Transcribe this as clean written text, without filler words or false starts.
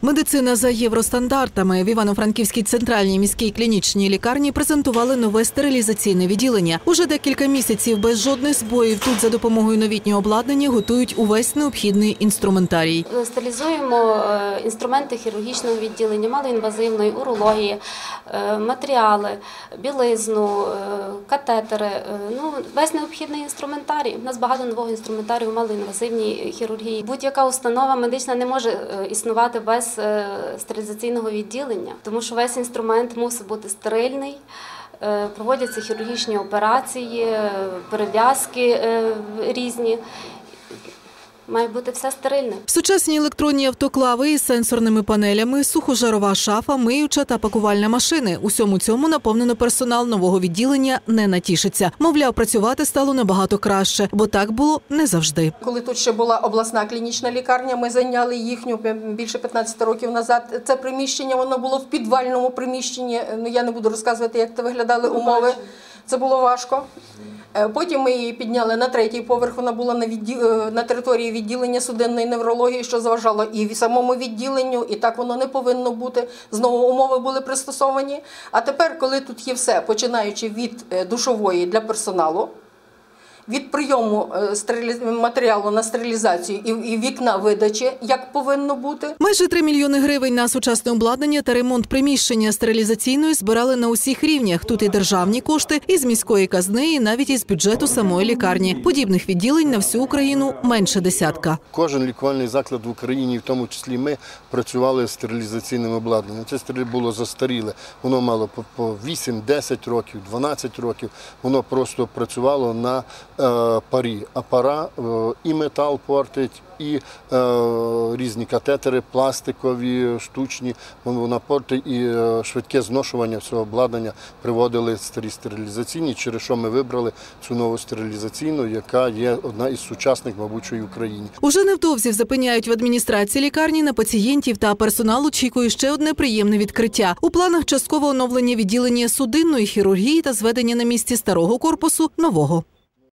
Медицина за євростандартами. В Івано-Франківській центральній міській клінічній лікарні презентували нове стерилізаційне відділення. Уже декілька місяців без жодних збоїв тут за допомогою новітнього обладнання готують увесь необхідний інструментарій. Стерилізуємо інструменти хірургічного відділення, малоінвазивної, урології, матеріали, білизну, катетери. Весь необхідний інструментарій. У нас багато нового інструментарію в малоінвазивній хірургії. Будь-яка установа медична не може існувати без стерилізаційного відділення, тому що весь інструмент мусить бути стерильний, проводяться хірургічні операції, перев'язки різні. Має бути все стерильне. Сучасні електронні автоклави із сенсорними панелями, сухожарова шафа, миюча та пакувальна машини. Усьому цьому наповнено персонал нового відділення не натішиться. Мовляв, працювати стало набагато краще, бо так було не завжди. Коли тут ще була обласна клінічна лікарня, ми зайняли їхню більше 15 років назад. Це приміщення, воно було в підвальному приміщенні. Я не буду розказувати, як це виглядали умови. Це було важко. Потім ми її підняли на 3-й поверх, вона була на території відділення судинної неврології, що заважало і самому відділенню, і так воно не повинно бути. Знову умови були пристосовані. А тепер, коли тут є все, починаючи від душової для персоналу, від прийому матеріалу на стерилізацію і вікна видачі, як повинно бути. Майже 3 мільйони гривень на сучасне обладнання та ремонт приміщення стерилізаційної збирали на усіх рівнях. Тут і державні кошти, і з міської казни, і навіть із бюджету самої лікарні. Подібних відділень на всю Україну менше десятка. Кожен лікувальний заклад в Україні, в тому числі ми, працювали з стерилізаційним обладнанням. Це було застаріле. Воно мало по 8-10 років, 12 років. Воно просто працювало на парі. А пара і метал портить, і різні катетери, пластикові, штучні. Вона портить і швидке зношування всього обладнання приводили старі стерилізаційні, через що ми вибрали цю нову стерилізаційну, яка є одна із сучасних, мабуть, в Україні. Уже невдовзі запевняють в адміністрації лікарні, на пацієнтів та персонал очікує ще одне приємне відкриття. У планах часткове оновлення відділення судинної хірургії та зведення на місці старого корпусу нового.